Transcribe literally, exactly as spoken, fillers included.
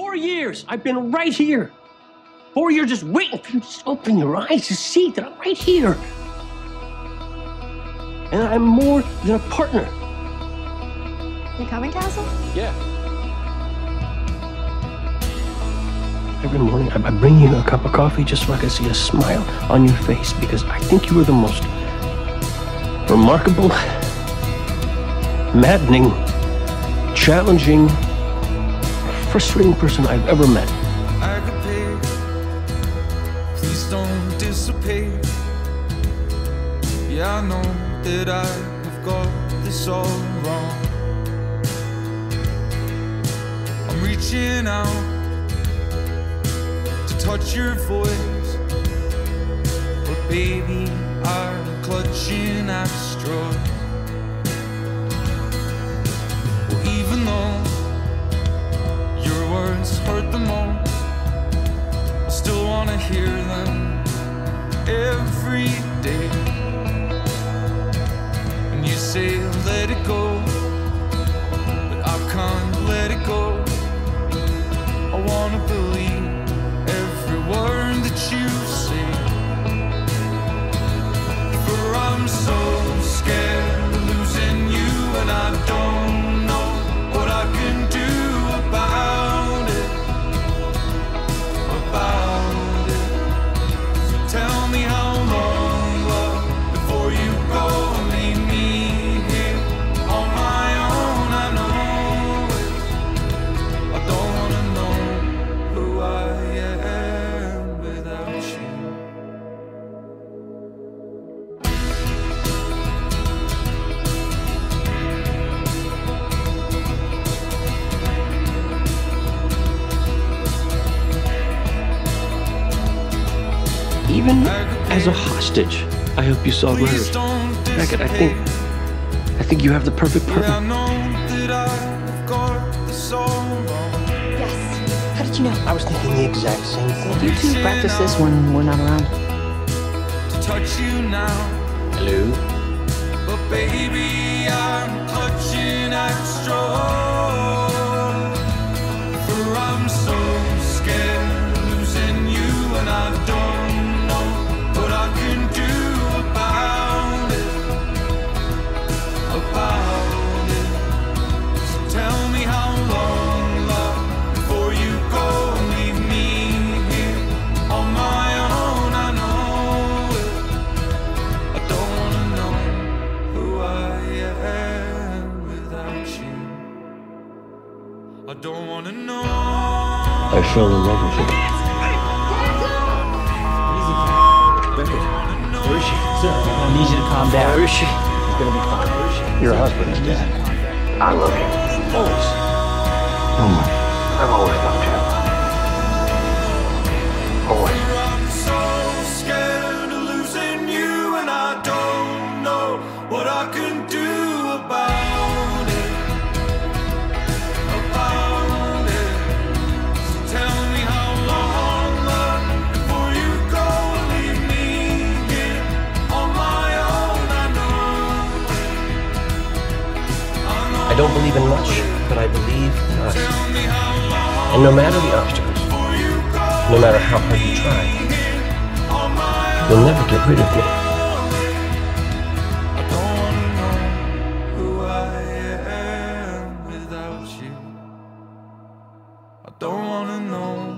Four years, I've been right here. Four years just waiting for you to just open your eyes to see that I'm right here. And I'm more than a partner. You coming, Castle? Yeah. Every morning, I I bring you a cup of coffee just so I can see a smile on your face, because I think you are the most remarkable, maddening, challenging, frustrating person I've ever met. Agape, please don't dissipate. Yeah, I know that I have got this all wrong. I'm reaching out to touch your voice, but baby, I'm clutching at straws. Well, even though your words hurt the most, I still wanna hear them every day. And you say let it go, but I can't let it go. I wanna believe every word that you say, for I'm so scared of losing you, and I don't know what I can do about it, about it. So tell me how long, love, before you go and leave me here on my own. I know it. I don't wanna know who I am without you. Even as a hostage, I hope you saw Please Rose. don't Beckett, I think, I think you have the perfect Yeah, I partner. know that I've got this all wrong. Yes. How did you know? I was thinking the exact same thing. You two practice this when we're not around. To touch you now, Hello? but baby, I'm clutching at straws. For I'm so scared of losing you, and I don't know what I can do about it, about it. So tell me how long, love, before you go and leave me here on my own. I know it. I don't wanna know who I am without you. I don't wanna know. I fell in love with you. Beckett, where is she? Sir, I need you to calm down. Where is she? It's gonna be fine. Where is she? Your husband is dead. I love you. Always. Oh my. I've always loved you. Always. I'm so scared of losing you, and I don't know what I can do about it, about it. So tell me how long, love, before you go and leave me here on my own. I know it. I know I don't believe in much, but I believe in us. Tell me how long, And no matter the obstacles, before you go, no matter how hard you try, on my own. you'll never get rid of me. I don't wanna know who I am without you. I don't wanna know